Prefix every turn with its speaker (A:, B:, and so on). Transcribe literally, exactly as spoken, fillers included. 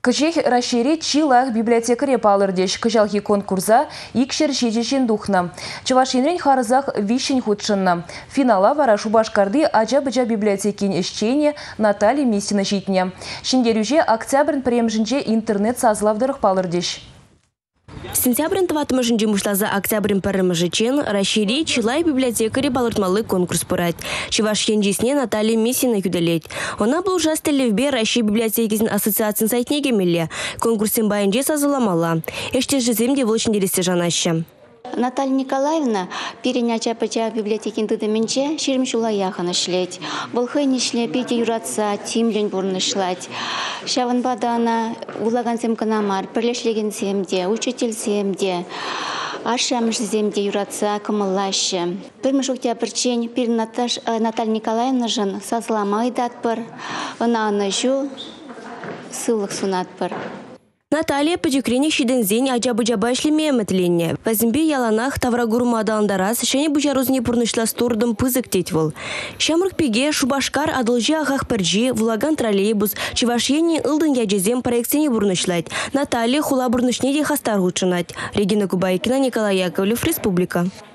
A: Кыжех расшири чилах библиотекаре палырдеш. Кыжалхи конкурса икшер шежешен духна. Чувашинрен харызах вишень худшынна. Финала вара Шубашкарды ажа-быжа библиотекин ищене Наталья Мисина житне. Шиндерюже октябрь премжинже интернет сазлавдырых палырдеш.
B: Сентябрь тватмажынжи мушлаза октябрь пәріміжічен расшири чилай библиотекаре балыртмалы конкурс пырать. Чуваш енжесіне Наталья Мисина юдалет. Она был ужастелевбе России библиотекизин ассоциациян сайтнеге мелле. Конкурсен байынже сазыламала. Эште жеземде волшындересте жанаще.
C: Наталья Николаевна переняча пача библиотекин тыдымынче шермшула яханы шлеть. Болхайны шлепете юратса, тимлен бурны шлать. Шаван бадана улаган семканамар, перлешлеген семде, учитель семде. Ашамыш земде юратса кымыллаще. Пирмыш октябрьчен пир Наталья Николаевна жын сазламай датпыр. Она анажу сылық сунатпыр.
B: Наталья пөжікрене шидензен ажа-бұжаба ішлемеметленне. Вазимбе яланах таврагурма адаландарас шене бұжарузне пұрнышла стурдым пызык тетвыл. Шамрық пеге Шубашкар адылжи ағақ піржи вулаган троллейбус Чувашьени ылдын яжезем проекцияне бұрнышлайд. Наталья хула бұрнышне де хастар ғучынат. Регина Кубайкина, Николай Яковлев, Республика.